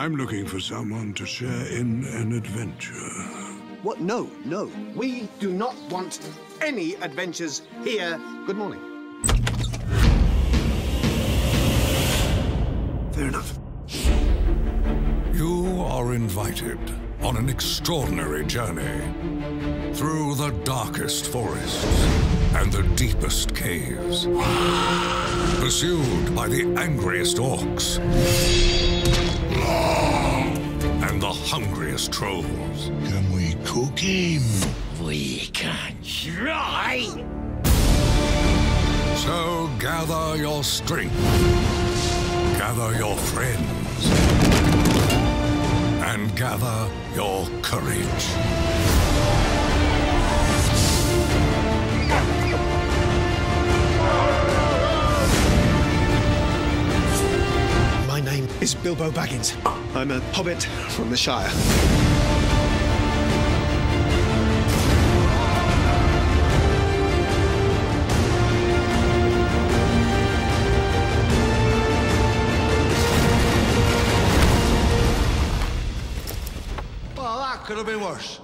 I'm looking for someone to share in an adventure. What? No, no. We do not want any adventures here. Good morning. Fair enough. You are invited on an extraordinary journey through the darkest forests and the deepest caves, pursued by the angriest orcs and the hungriest trolls. Can we cook him? We can try. So gather your strength, gather your friends, and gather your courage. My name is Bilbo Baggins. I'm a hobbit from the Shire. Well, that could have been worse.